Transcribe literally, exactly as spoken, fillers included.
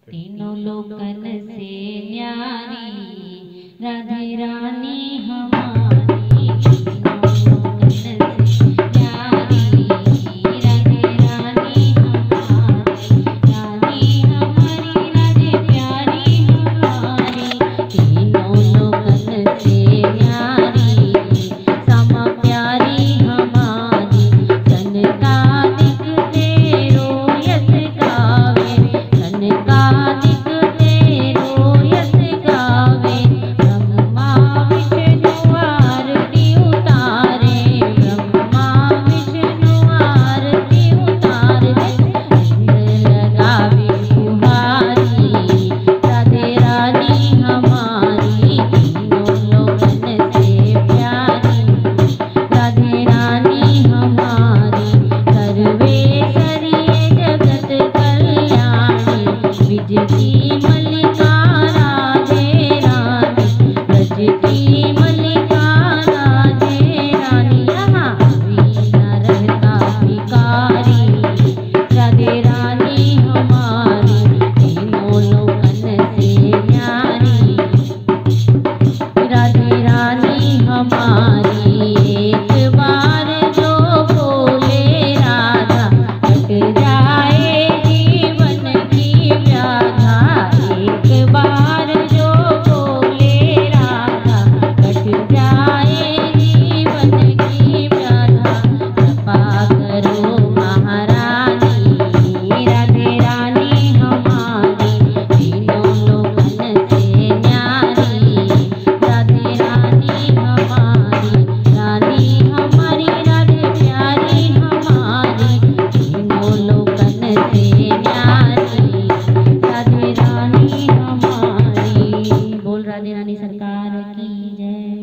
तीनों लोकन से न्यारी राधे रानी हमारी, तीनों लोकन से न्यारी राधे रानी हमारी, रानी हमारी राधे प्यारी हमारी, तीनों लोकन से न्यारी सम प्यारी हमारी, सनकादिक तेरो यश गावे, सनकादिक तेरो यश गावे, ब्रह्मा विष्णु आरती उतारे, ब्रह्मा विष्णु आरती उतारे, इंद्र लगावे गुहारी राधे रानी हमारी, तीनों लोकन से प्यारी राधे रानी हमारी, सर्वेश्वरी जगत कल्याणी, विज की मल्लिका राधे रानी, ब्रज की मल्लिका राधे रानी, यहाँ वीणा रहता भिखारी राधे रानी हमारी, तीनों लोकन से न्यारी राधे रानी हमारी, एक बार जो बोले राधा कट जाए जीवन की व्याधा, एक बार जो बोले राधा कट जाए जीवन की व्याधा, कृपा करो महारानी राधे रानी हमारी, तीनों लोकन से न्यारी राधे रानी हमारी, रानी हमारी राधे प्यारी हमारी, तीनों लोकन से न्यारी राधे रानी हमारी। बोल राधे रानी सरकार की जय।